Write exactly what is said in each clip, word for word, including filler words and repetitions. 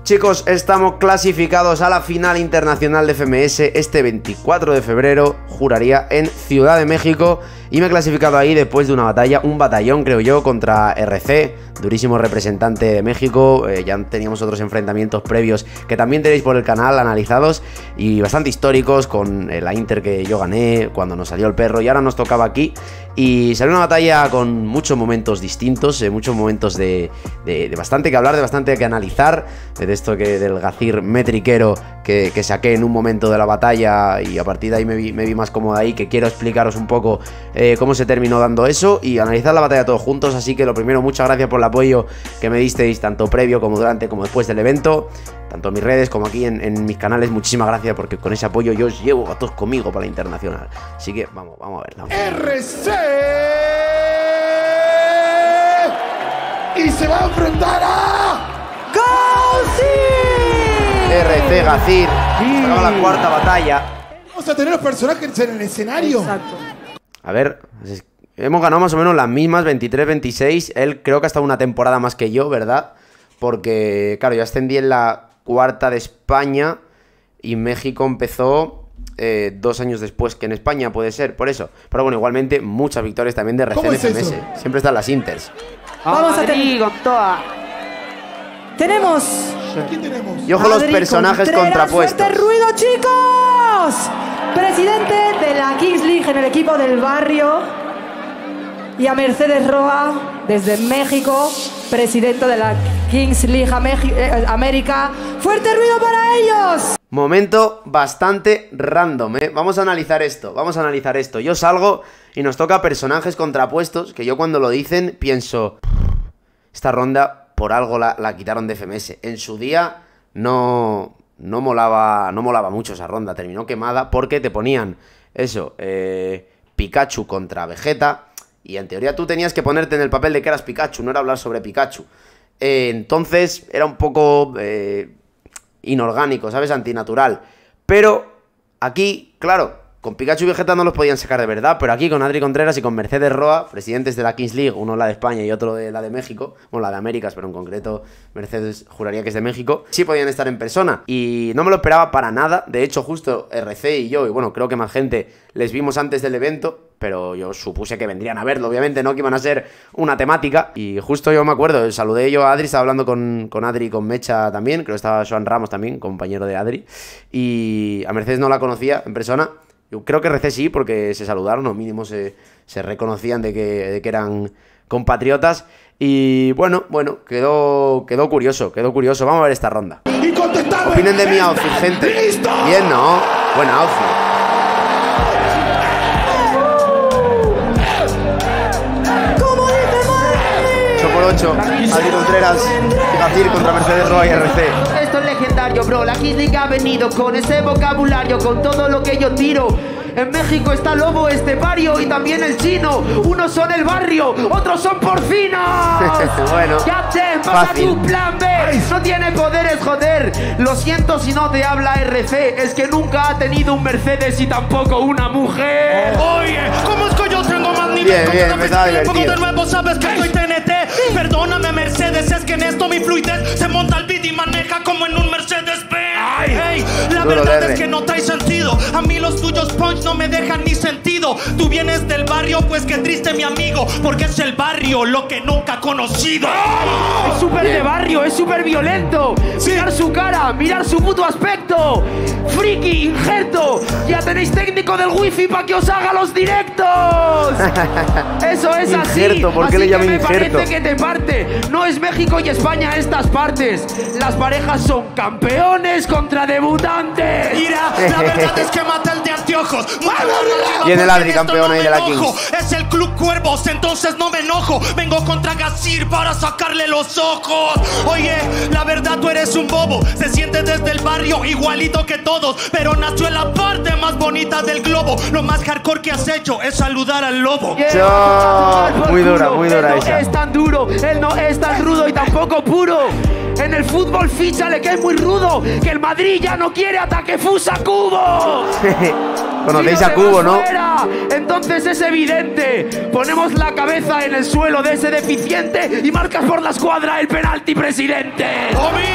Chicos, estamos clasificados a la final internacional de F M S este veinticuatro de febrero, juraría, en Ciudad de México. Y me he clasificado ahí después de una batalla, un batallón creo yo, contra R C, durísimo representante de México. eh, Ya teníamos otros enfrentamientos previos que también tenéis por el canal analizados y bastante históricos, con la Inter que yo gané cuando nos salió el perro, y ahora nos tocaba aquí. Y salió una batalla con muchos momentos distintos, eh, muchos momentos de, de, de bastante que hablar, de bastante que analizar, de esto que del gacir metriquero que, que saqué en un momento de la batalla, y a partir de ahí me vi, me vi más cómodo ahí, que quiero explicaros un poco eh, cómo se terminó dando eso y analizar la batalla todos juntos. Así que lo primero, muchas gracias por el apoyo que me disteis tanto previo como durante como después del evento, tanto en mis redes como aquí en, en mis canales. Muchísimas gracias, porque con ese apoyo yo os llevo a todos conmigo para la internacional. Así que vamos, vamos a verla. R C y se va a enfrentar a Gacir. R C Gacir. Sacamos la cuarta batalla. Vamos a tener los personajes en el escenario. Exacto. A ver, hemos ganado más o menos las mismas, veintitrés veintiséis. Él creo que ha estado una temporada más que yo, ¿verdad? Porque, claro, yo ascendí en la cuarta de España y México empezó eh, dos años después que en España, puede ser, por eso. Pero bueno, igualmente muchas victorias también de R C en es F M S. eso? Siempre están las Inters. Vamos a tener. Tenemos. ¿Quién tenemos? Y ojo los Adri personajes Contreras, contrapuestos. ¡fuerte ruido, chicos! Presidente de la Kings League en el equipo del barrio. Y a Mercedes Roa, desde México, presidente de la Kings League eh, América. ¡Fuerte ruido para ellos! Momento bastante random, ¿eh? Vamos a analizar esto, vamos a analizar esto. Yo salgo y nos toca personajes contrapuestos, que yo cuando lo dicen pienso, esta ronda por algo la, la quitaron de F M S. En su día no, no, molaba, no molaba mucho esa ronda, terminó quemada porque te ponían eso, eh, Pikachu contra Vegeta, y en teoría tú tenías que ponerte en el papel de que eras Pikachu, no era hablar sobre Pikachu. Eh, entonces era un poco eh, inorgánico, ¿sabes? Antinatural. Pero aquí, claro, con Pikachu y Vegeta no los podían sacar de verdad, pero aquí con Adri Contreras y con Mercedes Roa, presidentes de la Kings League, uno la de España y otro de la de México, bueno, la de Américas, pero en concreto Mercedes juraría que es de México, sí podían estar en persona. Y no me lo esperaba para nada. De hecho, justo R C y yo, y bueno, creo que más gente, les vimos antes del evento, pero yo supuse que vendrían a verlo, obviamente, no que iban a ser una temática. Y justo yo me acuerdo, saludé yo a Adri, estaba hablando con, con Adri y con Mecha también, creo que estaba Joan Ramos también, compañero de Adri, y a Mercedes no la conocía en persona. Yo creo que R C sí, porque se saludaron, o mínimo se, se reconocían de que, de que eran compatriotas. Y bueno, bueno, quedó, quedó curioso, quedó curioso. Vamos a ver esta ronda. Opinen de mi outfit, gente. Bien, ¿no? Buen outfit. ocho por ocho, Adri Contreras y Gacir contra Mercedes Roa y R C. Esto es legendario, bro. La Kings League ha venido con ese vocabulario, con todo lo que yo tiro. En México está Lobo, Estepario y también el Chino. Unos son el barrio, otros son porcinos. Bueno, Captain, pasa fácil. tu plan B. No tiene poderes, joder. Lo siento si no te habla R C. Es que nunca ha tenido un Mercedes y tampoco una mujer. Oye, ¿cómo es que yo tengo más nivel? Bien, bien, Como me estaba un poco divertido. de nuevo, sabes que soy T N T. Perdóname, Mercedes, es que en esto mi fluidez se monta al beat y maneja como en un Mercedes-Benz. Hey, la Duro verdad de es que no trae sentido. A mí los tuyos punch no me dejan ni sentido. Tú vienes del barrio, pues qué triste, mi amigo, porque es el barrio lo que nunca ha conocido. Es súper de barrio, es súper violento. Mirar su cara, mirar su puto aspecto. Friki, injerto. Ya tenéis técnico del wifi para que os haga los directos. Eso es así. Injerto, ¿por qué así le llaman que me injerto? parece que te parte. No es México y España estas partes. Las parejas son campeones contra debutantes. Mira, la verdad es que mata el de anteojos. Viene el Adri, campeón ahí de la Kings. Es el Club Cuervos, entonces no me enojo. Vengo contra Gacir para sacarle los ojos. Oye, la verdad tú eres un bobo. Se siente desde el barrio igualito que todos, pero nació en la parte más bonita del globo. Lo más hardcore que has hecho es saludar al lobo. Yo, muy dura, muy dura él esa. no es tan duro, él no es tan rudo y tampoco puro. En el fútbol fíchale que es muy rudo, que el Madrid ya no quiere ataque fusa Cubo. Conocéis Si a te Cubo, vas ¿no? fuera, entonces es evidente. Ponemos la cabeza en el suelo de ese deficiente y marcas por la escuadra el penalti, presidente. Homie, yo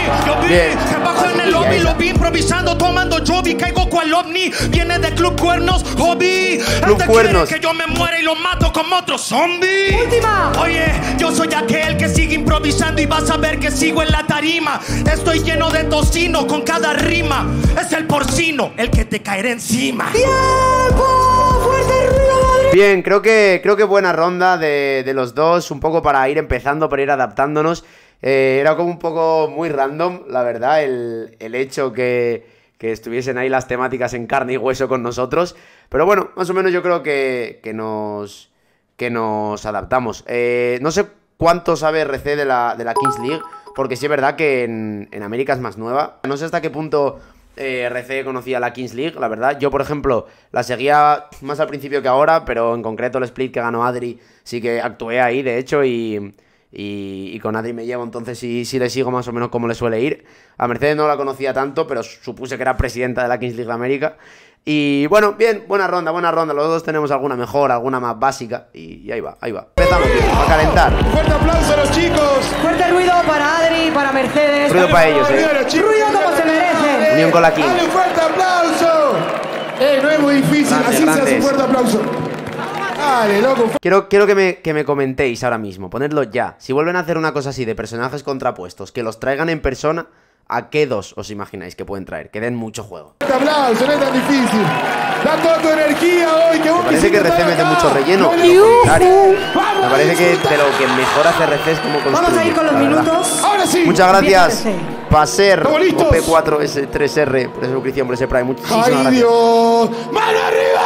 Bien. Se bajó en el lobby, lo vi improvisando, tomando Jovi, caigo cual ovni. Viene de Club Cuernos, hobby. Club Este Cuernos. quiere que yo me muera y lo mato como otro zombie. Última. Oye, yo soy aquel que sigue improvisando y vas a ver que sigo en la tarima. Estoy lleno de tocino con cada rima. Es el porcino el que te caerá encima. ¡Tiempo! ¡Fuerte ruido, Madrid! Bien, creo que, creo que buena ronda de, de los dos, un poco para ir empezando, para ir adaptándonos. Eh, era como un poco muy random, la verdad, el, el hecho que, que estuviesen ahí las temáticas en carne y hueso con nosotros. Pero bueno, más o menos yo creo que, que, nos, que nos adaptamos. Eh, no sé cuánto sabe R C de la, de la Kings League, porque sí es verdad que en, en América es más nueva. No sé hasta qué punto eh, R C conocía la Kings League, la verdad. Yo, por ejemplo, la seguía más al principio que ahora, pero en concreto el split que ganó Adri sí que actué ahí, de hecho, y... Y, y con Adri me llevo, entonces sí, sí le sigo más o menos como le suele ir. A Mercedes no la conocía tanto, pero supuse que era presidenta de la Kings League de América. Y bueno, bien, buena ronda, buena ronda. Los dos tenemos alguna mejor, alguna más básica. Y, y ahí va, ahí va. Empezamos, bien, a calentar. Fuerte aplauso a los chicos. Fuerte ruido para Adri, para Mercedes. Ruido para ellos, eh. Ruido como se merece. Unión con la King. Dale un fuerte aplauso. Eh, no es muy difícil, Grandes, así se hace grandes. un fuerte aplauso. Dale, loco. Quiero, quiero que, me, que me comentéis ahora mismo, ponedlo ya. Si vuelven a hacer una cosa así de personajes contrapuestos, que los traigan en persona, ¿a qué dos os imagináis que pueden traer? Que den mucho juego. Fuerte aplauso, no es tan difícil. Da toda tu energía hoy. Que vos Me parece que quisiste R C estar mete acá. mucho relleno. No, Lo no. contrario. Vamos, Me parece que disfruta. de lo que mejor hace R C es como construye. Vamos a ir con los la verdad. minutos. Ahora sí. Muchas gracias, Bien, R C. Paser, ¿Estamos listos? O P cuatro S tres R, por esa suscripción, por ese Prime. Muchísimas Ay, gracias. Dios. ¡Mano arriba!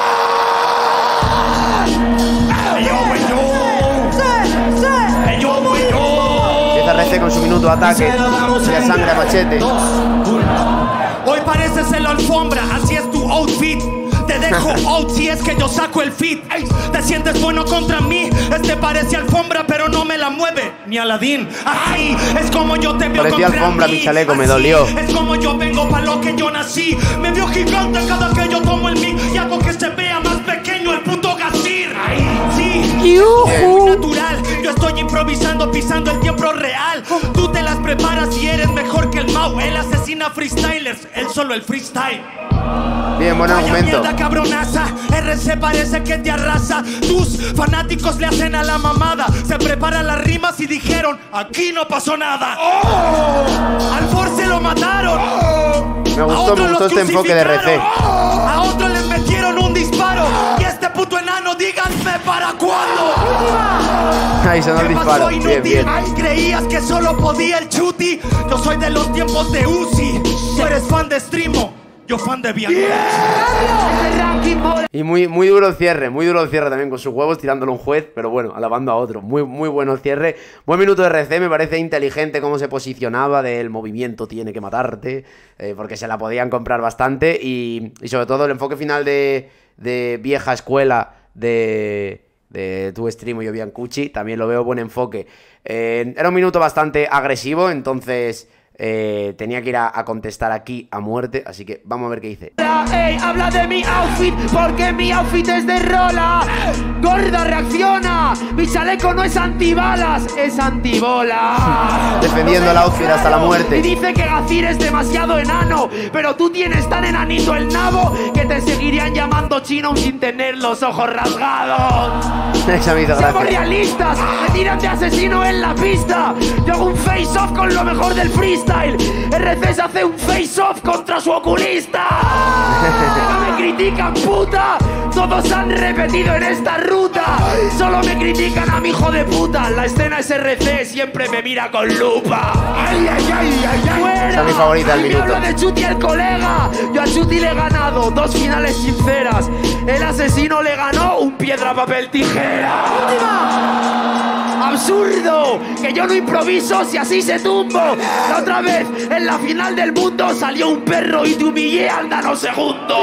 Ey, yo, güey, yo. ¡Sí! ¡Sí! Ey, yo, güey, yo. Empieza R C con su minuto de ataque. Ya sangre a machete. Hoy pareces en la alfombra, así es tu outfit. Te dejo out si es que yo saco el fit. Ey, te sientes bueno contra mí. Este parece alfombra, pero no me la mueve ni Aladín. Así es como yo te veo Parecía contra alfombra, mí. mi chaleco, me Así dolió. es como yo vengo para lo que yo nací. Me veo gigante cada que yo tomo el mic y hago que se vea más pequeño el puto Gasir. Ay, sí, es muy natural. Yo estoy improvisando, pisando el tiempo real. Tú te las preparas y eres mejor que el Mau. Él asesina freestylers, él solo el freestyle. Bien, buen Vaya argumento. mierda cabronaza, R C parece que te arrasa. Tus fanáticos le hacen a la mamada. Se preparan las rimas y dijeron, aquí no pasó nada. ¡Oh! Al Force lo mataron. ¡Oh! Me A gustó, otros me gustó los este enfoque de R C. crucificaron. ¡Oh! A otros les metieron un disparo. Y este puto enano, díganme para cuándo. Ahí sonó el ¿Qué disparo. pasó, Bien, inútil? bien. Ay, creías que solo podía el chuti. Yo soy de los tiempos de Uzi. Tú eres fan de Streamo, yo fan de Bianchi. Y muy, muy duro el cierre, muy duro el cierre también con sus huevos tirándolo a un juez, pero bueno, alabando a otro. Muy, muy bueno el cierre. Buen minuto de R C, me parece inteligente cómo se posicionaba del movimiento tiene que matarte, eh, porque se la podían comprar bastante. Y, y sobre todo el enfoque final de, de vieja escuela de, de tu stream y yo Biancucci, también lo veo buen enfoque. Eh, era un minuto bastante agresivo, entonces... Eh, tenía que ir a, a contestar aquí a muerte, así que vamos a ver qué dice. Ey, habla de mi outfit, porque mi outfit es de rola. Gorda, reacciona. Mi chaleco no es antibalas, es antibola. Defendiendo el outfit hasta la muerte. Y dice que Gazir es demasiado enano, pero tú tienes tan enanito el nabo que te seguirían llamando chino sin tener los ojos rasgados. Esa me hizo Seamos gracia. realistas, me tiran de asesino en la pista. Yo hago un face-off con lo mejor del freestyle. R C se hace un face-off contra su oculista. No me critican, puta. Todos han repetido en esta ruta. Solo me critican a mi hijo de puta. La escena es R C, siempre me mira con lupa. Ay, ay, ay, ay, ay. Fuera. Esa es mi favorita del Me minuto. habla de Chuti el colega. Yo a Chuti le he ganado dos finales sinceras. El asesino le ganó un piedra, papel, tijera. ¡Absurdo! Que yo no improviso si así se tumbo. La otra vez, en la final del mundo, salió un perro y te humillé al nanosegundo.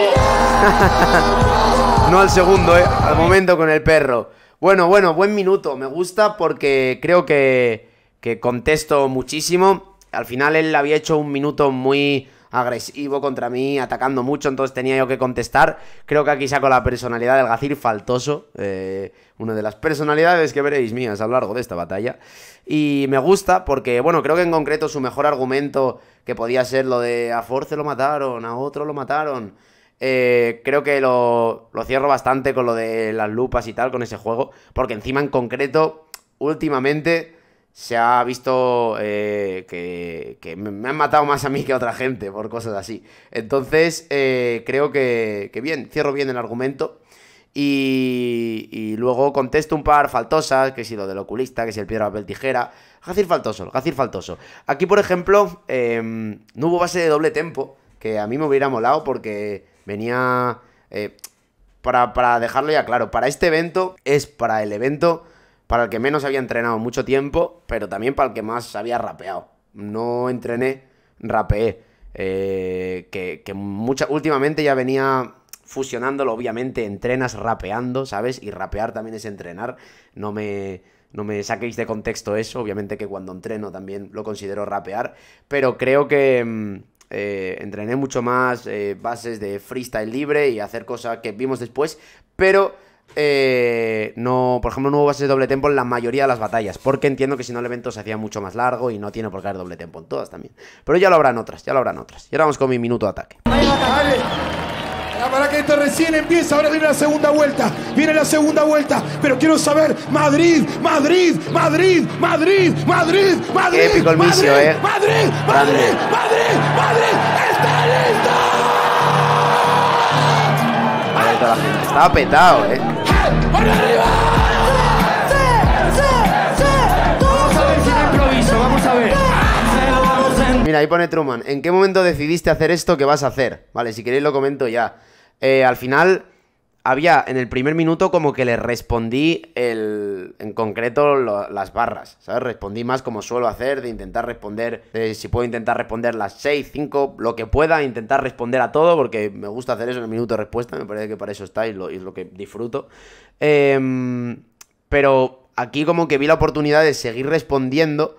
No al segundo, eh, al momento con el perro. Bueno, bueno, buen minuto. Me gusta porque creo que, que contesto muchísimo. Al final él había hecho un minuto muy agresivo contra mí, atacando mucho, entonces tenía yo que contestar. Creo que aquí saco la personalidad del Gazir faltoso, eh, una de las personalidades que veréis mías a lo largo de esta batalla. Y me gusta porque, bueno, creo que en concreto su mejor argumento, que podía ser lo de a Force lo mataron, a otro lo mataron, eh, creo que lo, lo cierro bastante con lo de las lupas y tal, con ese juego, porque encima en concreto, últimamente se ha visto eh, que, que me han matado más a mí que a otra gente por cosas así. Entonces, eh, creo que, que bien, cierro bien el argumento. Y, y luego contesto un par faltosas, que si lo del oculista, que si el piedra, papel, tijera. Gazir faltoso, Gazir faltoso. Aquí, por ejemplo, eh, no hubo base de doble tempo, que a mí me hubiera molado porque venía... Eh, para, para dejarlo ya claro, para este evento es para el evento para el que menos había entrenado mucho tiempo, pero también para el que más había rapeado. No entrené, rapeé. Eh, que que mucha, últimamente ya venía fusionándolo, obviamente, entrenas rapeando, ¿sabes? Y rapear también es entrenar. No me, no me saquéis de contexto eso, obviamente que cuando entreno también lo considero rapear, pero creo que... Eh, entrené mucho más eh, bases de freestyle libre y hacer cosas que vimos después, pero eh, no, por ejemplo, no hubo bases de doble tempo en la mayoría de las batallas, porque entiendo que si no el evento se hacía mucho más largo y no tiene por qué haber doble tempo en todas también. Pero ya lo habrán otras, ya lo habrán otras. Y ahora vamos con mi minuto de ataque. Dale. Para que esto recién empieza, ahora viene la segunda vuelta, viene la segunda vuelta, pero quiero saber, Madrid, Madrid, Madrid, Madrid, Madrid, Madrid, Qué épico el Madrid, misio, eh. Madrid, Madrid, Madrid, Madrid, está listo. Ahí toda la gente. Estaba petado, eh. ¡Para arriba! Vamos a ver si no improviso, vamos a ver. Mira, ahí pone Truman. ¿En qué momento decidiste hacer esto que vas a hacer? Vale, si queréis lo comento ya. Eh, al final, había en el primer minuto como que le respondí el, en concreto lo, las barras, ¿sabes? Respondí más como suelo hacer, de intentar responder, de si puedo intentar responder las seis, cinco, lo que pueda, intentar responder a todo, porque me gusta hacer eso en el minuto de respuesta, me parece que para eso está y, lo, y es lo que disfruto. Eh, pero aquí como que vi la oportunidad de seguir respondiendo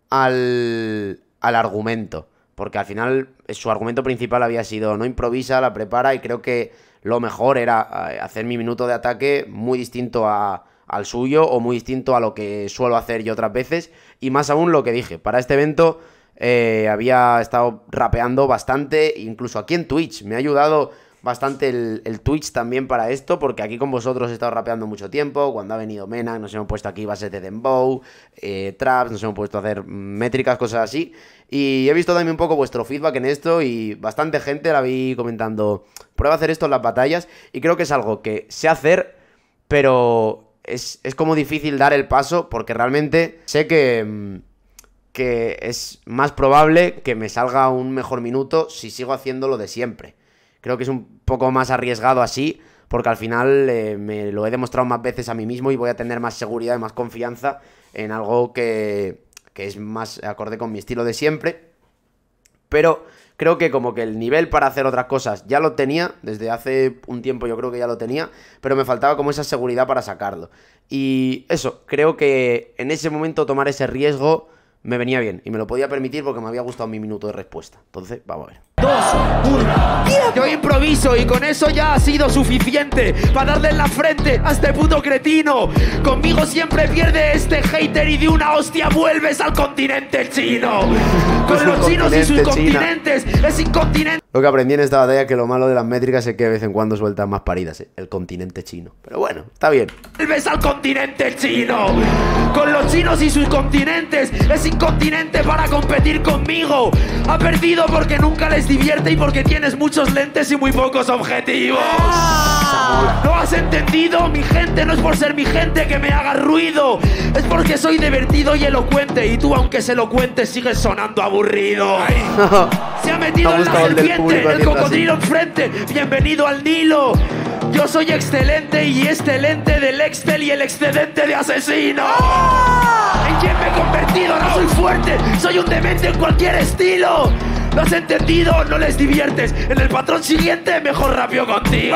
al... al argumento, porque al final su argumento principal había sido no improvisa, la prepara, y creo que lo mejor era hacer mi minuto de ataque muy distinto a, al suyo o muy distinto a lo que suelo hacer yo otras veces, y más aún lo que dije, para este evento eh, había estado rapeando bastante, incluso aquí en Twitch, me ha ayudado bastante el, el Twitch también para esto, porque aquí con vosotros he estado rapeando mucho tiempo. Cuando ha venido Mena nos hemos puesto aquí bases de dembow, eh, traps, nos hemos puesto a hacer métricas, cosas así, y he visto también un poco vuestro feedback en esto, y bastante gente la vi comentando, prueba a hacer esto en las batallas, y creo que es algo que sé hacer, pero es, es como difícil dar el paso, porque realmente sé que... que es más probable que me salga un mejor minuto si sigo haciendo lo de siempre. Creo que es un poco más arriesgado así, porque al final eh, me lo he demostrado más veces a mí mismo y voy a tener más seguridad y más confianza en algo que, que es más acorde con mi estilo de siempre. Pero creo que como que el nivel para hacer otras cosas ya lo tenía, desde hace un tiempo yo creo que ya lo tenía, pero me faltaba como esa seguridad para sacarlo. Y eso, creo que en ese momento tomar ese riesgo me venía bien y me lo podía permitir porque me había gustado mi minuto de respuesta. Entonces, vamos a ver. Dos, uno. Yo improviso y con eso ya ha sido suficiente para darle en la frente a este puto cretino. Conmigo siempre pierde este hater y de una hostia vuelves al continente chino. Con los chinos y sus continentes es incontinente. Lo que aprendí en esta batalla es que lo malo de las métricas es que de vez en cuando sueltan más paridas, ¿eh? El continente chino. Pero bueno, está bien. Vuelves al continente chino. Con los chinos y sus continentes es incontinente para competir conmigo. Ha perdido porque nunca les divierte y porque tienes muchos lentes y muy pocos objetivos. ¿No has entendido? Mi gente no es por ser mi gente que me haga ruido, es porque soy divertido y elocuente, y tú aunque se lo cuentes sigues sonando aburrido. Se ha metido en la serpiente, el cocodrilo enfrente. Bienvenido al Nilo. Yo soy excelente y este lente del Excel y el excedente de asesino. ¿En quién me he convertido? No soy fuerte, soy un demente en cualquier estilo. ¿Lo has entendido? No les diviertes. En el patrón siguiente mejor rapio contigo.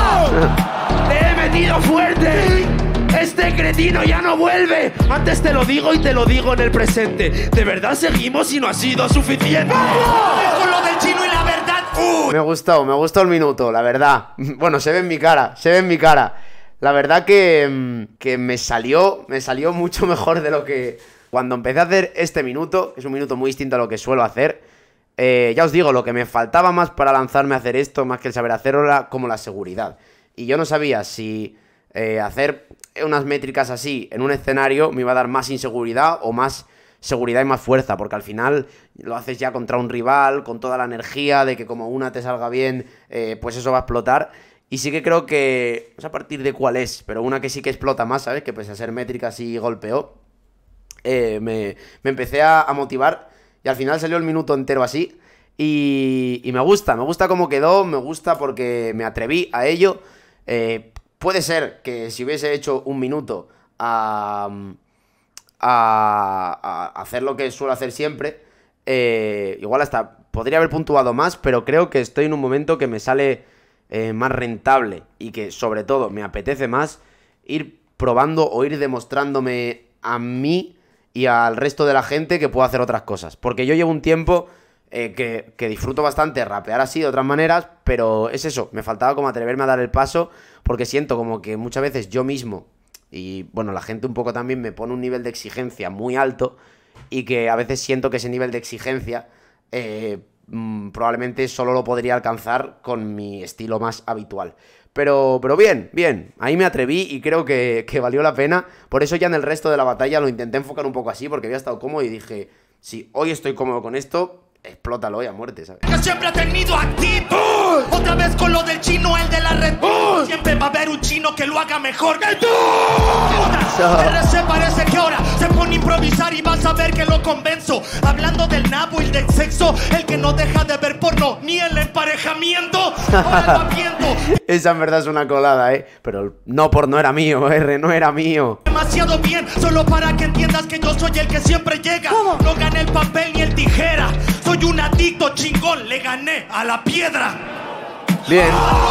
Te he metido fuerte. Este cretino ya no vuelve. Antes te lo digo y te lo digo en el presente. ¿De verdad seguimos y no ha sido suficiente? Con lo del chino y la Me gustó, me gustó el minuto, la verdad. Bueno, se ve en mi cara, se ve en mi cara. La verdad que, que me salió, me salió mucho mejor de lo que... Cuando empecé a hacer este minuto, que es un minuto muy distinto a lo que suelo hacer, eh, ya os digo, lo que me faltaba más para lanzarme a hacer esto, más que el saber hacerlo, era como la seguridad. Y yo no sabía si eh, hacer unas métricas así en un escenario me iba a dar más inseguridad o más... seguridad y más fuerza, porque al final lo haces ya contra un rival, con toda la energía de que como una te salga bien, eh, pues eso va a explotar. Y sí que creo que, no sé a partir de cuál es, pero una que sí que explota más, ¿sabes? Que pese a ser métrica sí golpeó, eh, me, me empecé a, a motivar y al final salió el minuto entero así. Y, y me gusta, me gusta cómo quedó, me gusta porque me atreví a ello. Eh, puede ser que si hubiese hecho un minuto a... A, a hacer lo que suelo hacer siempre, eh, igual hasta podría haber puntuado más, pero creo que estoy en un momento que me sale eh, más rentable y que sobre todo me apetece más ir probando o ir demostrándome a mí y al resto de la gente que puedo hacer otras cosas, porque yo llevo un tiempo eh, que, que disfruto bastante rapear así de otras maneras, pero es eso, me faltaba como atreverme a dar el paso, porque siento como que muchas veces yo mismo y bueno, la gente un poco también me pone un nivel de exigencia muy alto y que a veces siento que ese nivel de exigencia eh, mmm, probablemente solo lo podría alcanzar con mi estilo más habitual. Pero, pero bien, bien, ahí me atreví y creo que, que valió la pena. Por eso ya en el resto de la batalla lo intenté enfocar un poco así, porque había estado cómodo y dije, si hoy estoy cómodo con esto, explótalo hoy a muerte, ¿sabes? Que siempre ha tenido actitud. Otra vez con lo del chino, el de la red. Siempre va a haber un chino que lo haga mejor que tú. R C parece que ahora se pone a improvisar y vas a ver que lo convenzo. Hablando del nabo y del sexo, el que no deja de ver porno ni el emparejamiento. Ahora va viendo. Esa en verdad es una colada, ¿eh? Pero no por no era mío, R, no era mío. Demasiado bien, solo para que entiendas que yo soy el que siempre llega. ¿Cómo? No gané el papel ni el tijera. Soy un adicto chingón, le gané a la piedra. Bien.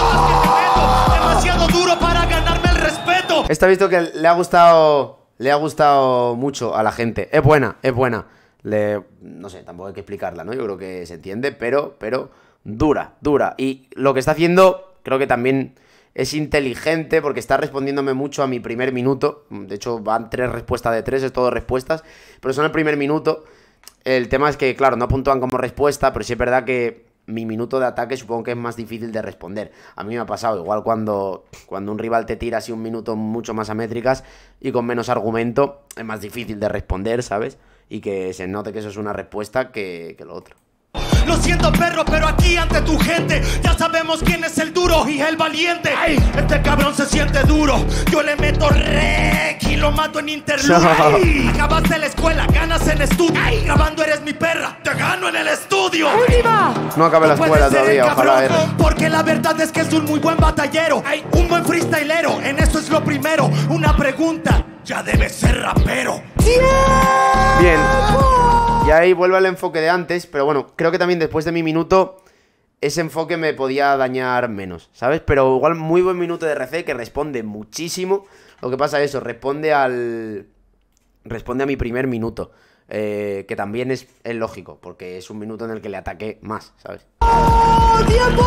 Demasiado duro para ganarme el respeto. Esta he visto que le ha gustado. Le ha gustado mucho a la gente. Es buena, es buena. Le, no sé, tampoco hay que explicarla, ¿no? Yo creo que se entiende, pero, pero dura, dura. Y lo que está haciendo, creo que también es inteligente porque está respondiéndome mucho a mi primer minuto. De hecho, van tres respuestas de tres, es todo respuestas. Pero son el primer minuto. El tema es que, claro, no puntúan como respuesta, pero sí es verdad que mi minuto de ataque supongo que es más difícil de responder. A mí me ha pasado, igual cuando, cuando un rival te tira así un minuto mucho más a métricas y con menos argumento, es más difícil de responder, ¿sabes? Y que se note que eso es una respuesta que, que lo otro. Lo siento, perro, pero aquí ante tu gente ya sabemos quién es el duro y el valiente. Ay, este cabrón se siente duro. Yo le meto rec y lo mato en interludio. Ay, acabaste la escuela, ganas en estudio. Ay, grabando eres mi perra, te gano en el estudio. ¡Última! No acabé la escuela todavía, ojalá R. Porque la verdad es que es un muy buen batallero. Ay, un buen freestylero, en eso es lo primero. Una pregunta, ya debe ser rapero. Bien. Y ahí vuelve al enfoque de antes, pero bueno, creo que también después de mi minuto ese enfoque me podía dañar menos, ¿sabes? Pero igual muy buen minuto de R C que responde muchísimo. Lo que pasa es eso, responde al... Responde a mi primer minuto, eh, que también es, es lógico, porque es un minuto en el que le ataqué más, ¿sabes? ¡Oh, tiempo!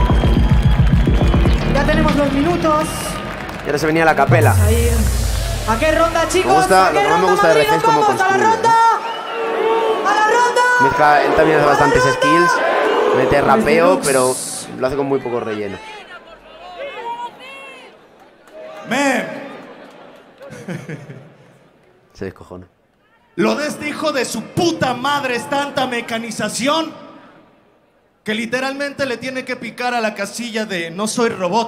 Ya tenemos los minutos. Y ahora se venía la capela. Ahí. ¿A qué ronda, chicos? Me gusta, ¿A qué lo que más me ronda, gusta de Madrid? R C es ¡Nos cómo vamos a la construye, ronda! ¡A la ronda! Mezcla, él también hace bastantes ¡A la ronda! skills, mete rapeo, Deluxe. pero lo hace con muy poco relleno. Men, Se descojona. lo de este hijo de su puta madre es tanta mecanización que literalmente le tiene que picar a la casilla de no soy robot.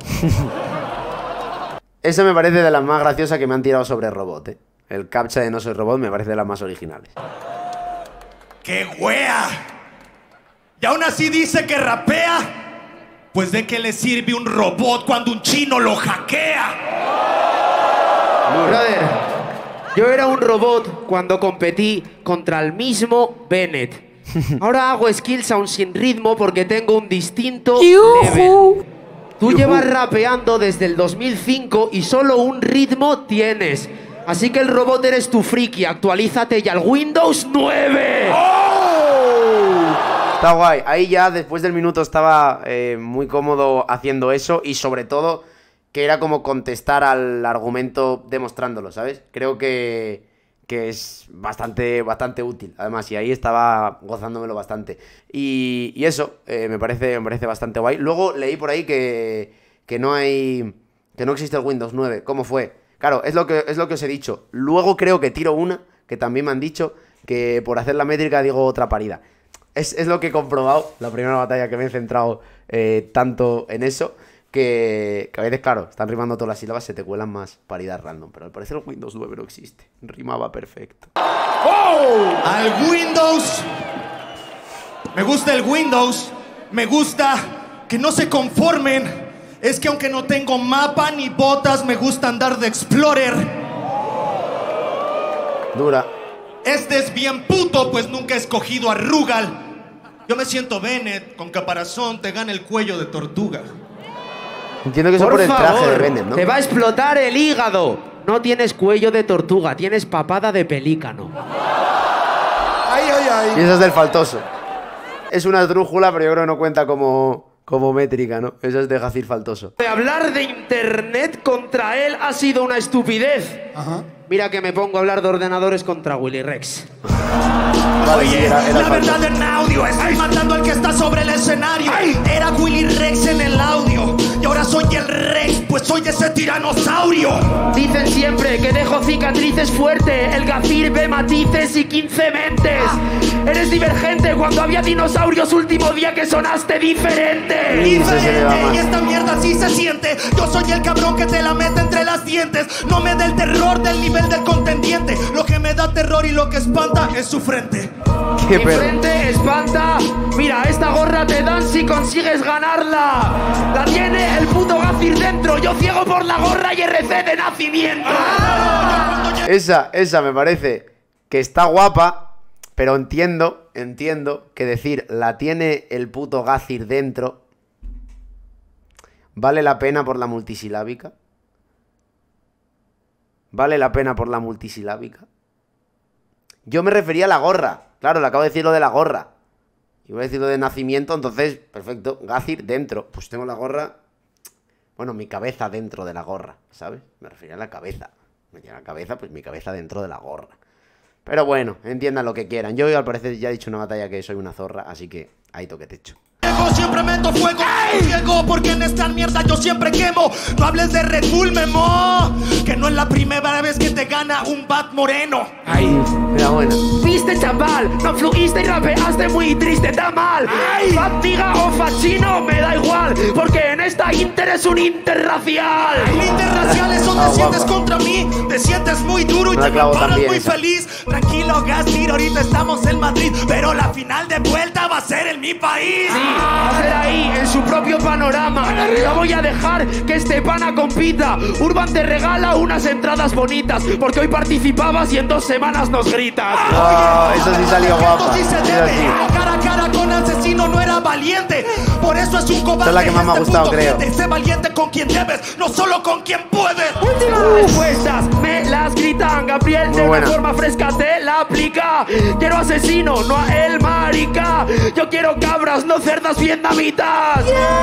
Esa me parece de las más graciosas que me han tirado sobre robot, ¿eh? El captcha de no soy robot me parece de las más originales. ¡Qué wea! Y aún así dice que rapea. Pues de qué le sirve un robot cuando un chino lo hackea. Brother, yo era un robot cuando competí contra el mismo Bennett. Ahora hago skills aún sin ritmo porque tengo un distinto level. Tú llevas rapeando desde el dos mil cinco y solo un ritmo tienes. Así que el robot eres tu friki, actualízate ya al Windows nueve. Está Está guay. Ahí ya después del minuto estaba eh, muy cómodo haciendo eso y sobre todo que era como contestar al argumento demostrándolo, ¿sabes? Creo que, que es bastante, bastante útil, además, y ahí estaba gozándomelo bastante. Y, y eso, eh, me, parece, me parece bastante guay. Luego leí por ahí que, que no hay... que no existe el Windows nueve. ¿Cómo fue? Claro, es lo que, es lo que os he dicho. Luego creo que tiro una, que también me han dicho que por hacer la métrica digo otra parida. Es, es lo que he comprobado, la primera batalla que me he centrado eh, tanto en eso, que, que a veces, claro, están rimando todas las sílabas, se te cuelan más paridas random. Pero al parecer el Windows nueve no existe. Rimaba perfecto. ¡Oh! Al Windows. Me gusta el Windows. Me gusta que no se conformen. Es que aunque no tengo mapa ni botas, me gusta andar de Explorer. Dura. Este es bien puto, pues nunca he escogido a Rugal. Yo me siento Bennett, con caparazón te gana el cuello de tortuga. Entiendo que eso por, por el traje favor, de Bennett, ¿no? Te va a explotar el hígado. No tienes cuello de tortuga, tienes papada de pelícano. Ay, ay, ay. Y eso es del faltoso. Es una esdrújula, pero yo creo que no cuenta como, como métrica, ¿no? Eso es de Jacir faltoso. De hablar de internet contra él ha sido una estupidez. Ajá. Mira que me pongo a hablar de ordenadores contra Willy Rex. Vale, Oye, sí, era, era la verdad en audio, estoy matando al que está sobre el escenario. Ay. Era Willy Rex en el audio y ahora soy el Rex, pues soy ese tiranosaurio. Dicen siempre que dejo cicatrices fuerte, el Gazir ve matices y quince mentes. Eres divergente cuando había dinosaurios, último día que sonaste diferente. Diferente, y esta mierda sí se siente. Yo soy el cabrón que te la mete entre las dientes. No me da el terror del nivel del contendiente. Lo que me da terror y lo que espanta es su frente. Qué Mi perro. frente espanta. Mira, esta gorra te dan si consigues ganarla. La tiene el puto Gazir dentro. Yo ciego por la gorra y R C de nacimiento. Esa, esa me parece que está guapa, pero entiendo, entiendo que decir la tiene el puto Gazir dentro vale la pena por la multisilábica. ¿Vale la pena por la multisilábica? Yo me refería a la gorra. Claro, le acabo de decir lo de la gorra. Iba a decir lo de nacimiento, entonces, perfecto. Gazir dentro. Pues tengo la gorra... Bueno, mi cabeza dentro de la gorra, ¿sabes? Me refería a la cabeza. Me refería a la cabeza, pues mi cabeza dentro de la gorra. Pero bueno, entiendan lo que quieran. Yo al parecer ya he dicho en una batalla que soy una zorra, así que ahí toque techo. Siempre meto fuego, ciego, porque en esta mierda yo siempre quemo. No hables de Red Bull, Memo, que no es la primera vez que te gana un Bat Moreno. Ay, Era buena. viste chaval, no fluiste y rapeaste muy triste, está mal. Fatiga o fachino, me da igual, porque en esta Inter es un interracial. El interracial es donde Ah, sientes guapa. contra mí. Te sientes muy duro y Me la te clavo paras también muy esa. feliz. Tranquilo, Gazir, ahorita estamos en Madrid, pero la final de vuelta va a ser en mi país. Sí, va a ser ahí, en su propio panorama. No voy a dejar que este pana compita. Urban te regala unas entradas bonitas, porque hoy participabas y en dos semanas nos gritas. No, eso sí salió guapa. Sí se Es debe. así. Cara a cara con asesino no era valiente. Por eso es un cobarde. Esa es la que más me ha este gustado, puto creo. gente. Sé valiente con quien debes, no solo con quien puedes. Últimas respuestas, me las gritan. Gabriel Muy de una buena. forma fresca te la aplica. Quiero asesino, no a el marica. Yo quiero cabras, no cerdas vietnamitas.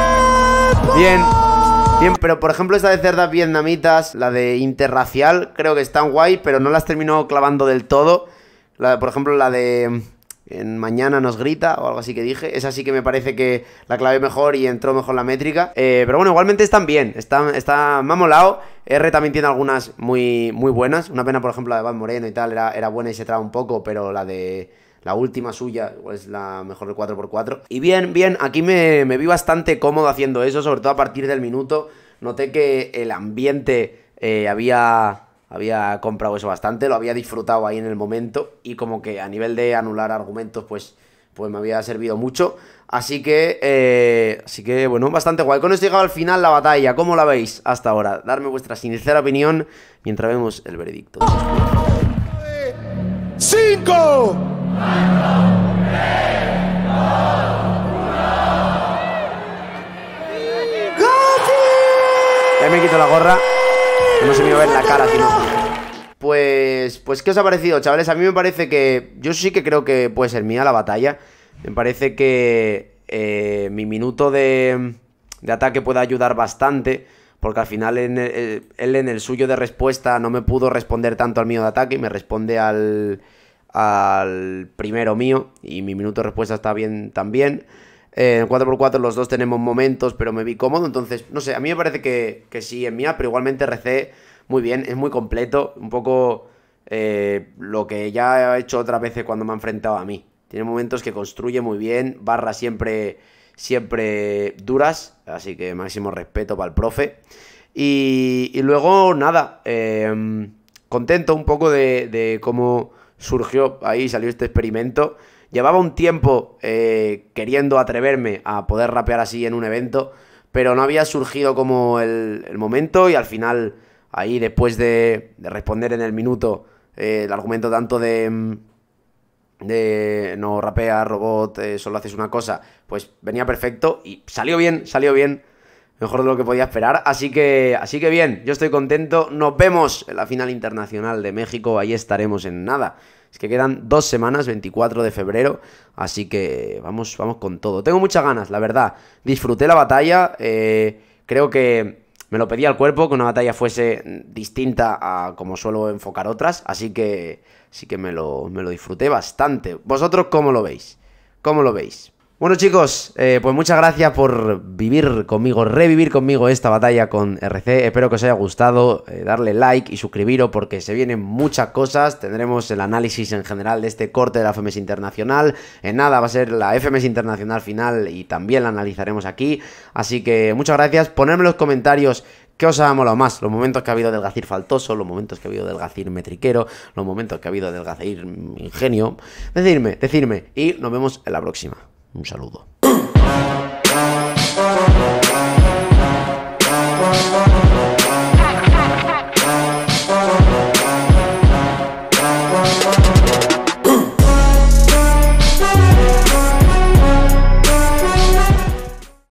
Bien. Bien, pero por ejemplo esta de cerdas vietnamitas, la de interracial, creo que están guay, pero no las termino clavando del todo. La, por ejemplo la de en mañana nos grita o algo así que dije, esa sí que me parece que la clavé mejor y entró mejor la métrica. Eh, pero bueno, igualmente están bien, están, está, me ha molado. R también tiene algunas muy, muy buenas. Una pena, por ejemplo, la de Bad Moreno y tal, era, era buena y se traba un poco, pero la de... La última suya es la mejor del cuatro por cuatro. Y bien, bien, aquí me, me vi bastante cómodo haciendo eso, sobre todo a partir del minuto. Noté que el ambiente eh, había, había comprado eso bastante, lo había disfrutado ahí en el momento. Y como que a nivel de anular argumentos, pues, pues me había servido mucho. Así que, eh, así que bueno, bastante guay. Con esto he llegado al final la batalla. ¿Cómo la veis hasta ahora? Darme vuestra sincera opinión mientras vemos el veredicto. ¡Cinco! Ya me quito la gorra, que no se me iba a ver la cara, sino... Pues, pues, ¿qué os ha parecido, chavales? A mí me parece que... Yo sí que creo que puede ser mía la batalla, Me parece que eh, mi minuto de, de ataque puede ayudar bastante, porque al final en el, él en el suyo de respuesta no me pudo responder tanto al mío de ataque, y me responde al, al primero mío, y mi minuto de respuesta está bien también. Eh, en cuatro por cuatro los dos tenemos momentos, pero me vi cómodo, entonces, no sé, a mí me parece que, que sí en mía, pero igualmente R C muy bien, es muy completo, un poco eh, lo que ya he hecho otras veces cuando me ha enfrentado a mí. Tiene momentos que construye muy bien, barras siempre, siempre duras, así que máximo respeto para el profe. Y, y luego, nada, eh, contento un poco de, de cómo surgió, ahí salió este experimento. Llevaba un tiempo eh, queriendo atreverme a poder rapear así en un evento, pero no había surgido como el, el momento, y al final, ahí después de, de responder en el minuto eh, el argumento tanto de, de no rapea, robot, eh, solo haces una cosa, pues venía perfecto y salió bien, salió bien, mejor de lo que podía esperar, así que, así que bien, yo estoy contento. Nos vemos en la final internacional de México, ahí estaremos en nada. Es que quedan dos semanas, veinticuatro de febrero, así que vamos, vamos con todo. Tengo muchas ganas, la verdad. Disfruté la batalla, eh, creo que me lo pedía el cuerpo, que una batalla fuese distinta a como suelo enfocar otras, así que, así que me lo, me lo disfruté bastante. ¿Vosotros cómo lo veis? ¿Cómo lo veis? Bueno, chicos, eh, pues muchas gracias por vivir conmigo, revivir conmigo esta batalla con R C. Espero que os haya gustado, eh, darle like y suscribiros porque se vienen muchas cosas. Tendremos el análisis en general de este corte de la F M S Internacional. En nada va a ser la F M S Internacional final y también la analizaremos aquí. Así que muchas gracias. Ponedme en los comentarios qué os ha molado más. Los momentos que ha habido del Gazir faltoso, los momentos que ha habido del Gazir metriquero, los momentos que ha habido del Gazir ingenio. Decidme, decidme. Y nos vemos en la próxima. Un saludo.